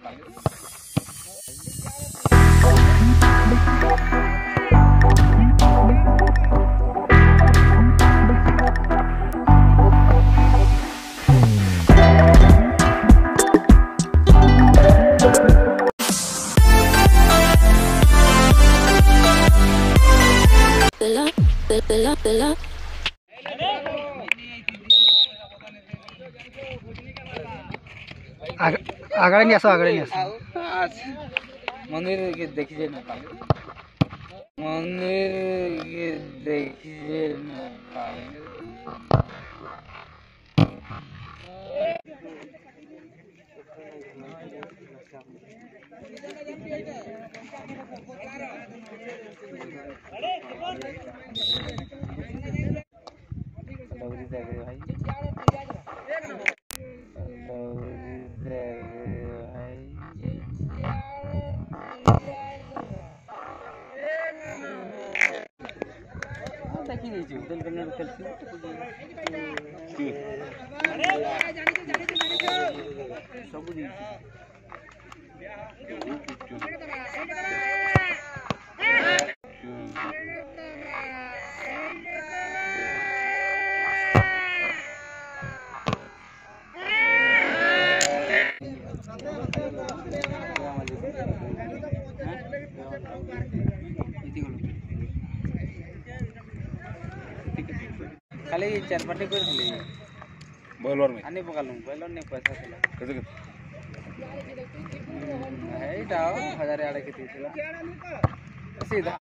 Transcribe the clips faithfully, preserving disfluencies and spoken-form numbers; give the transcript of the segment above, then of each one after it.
आगड़े नहीं आसो आगड़े नहीं आसो मंदिर के देखिए ना मंदिर के देखिए ना खाली चार पार्टी कर दिले बॉयलर में आनी पकालू बॉयलर ने पैसा दिला कैसे है डाओ हजार आड़े के दिला सीधा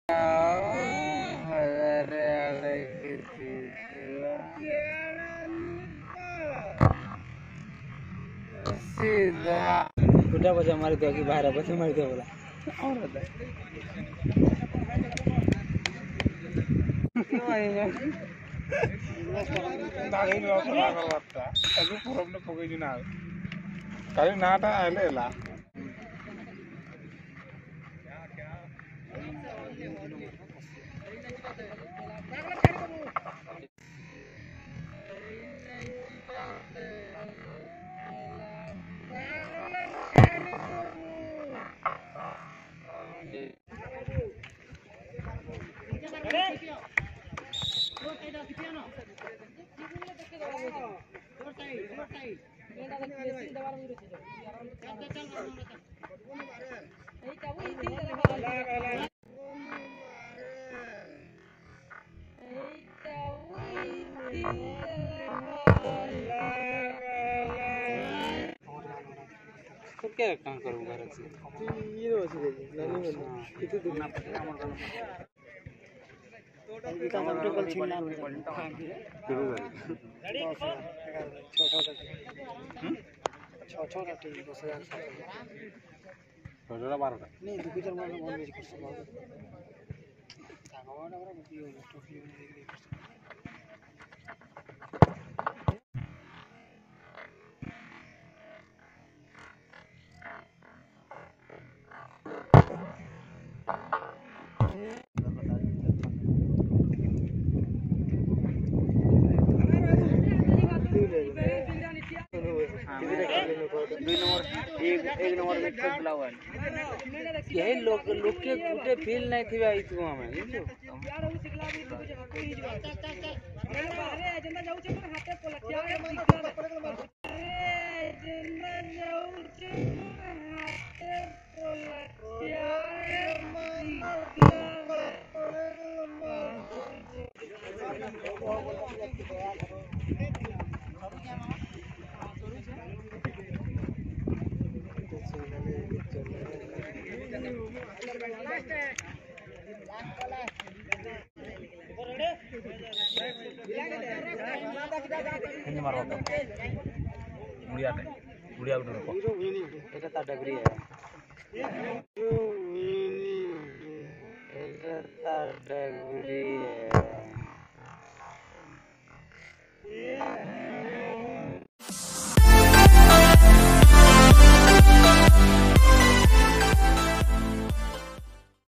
हजार आड़े के दिला सीधा गुड्डा बजा मार दो कि बाहर बजा मार दो बोला और होता दागे लो पड़ा करवाता अभी प्रॉब्लम ने पकई ना काली नाटा आलेला तो क्या काम करूँ घर से ये तो अच्छी है नानी बना कितने दिन ना पता हमारा ये काम तो कल छीनना है छः छः हम्म छः छः का टीम दस हजार छोटा बारह नहीं दो हजार में वन वेज कर सकते हैं ताकवाड़ा वाला मुझे ये ट्रॉफी में देख एक नंबर में खेला हुआ है यही लोग लोग के टूटे फील नहीं थी भाई तू हमें ini marwata mulia teh mulia udah rokok itu tak degree ya itu tak degree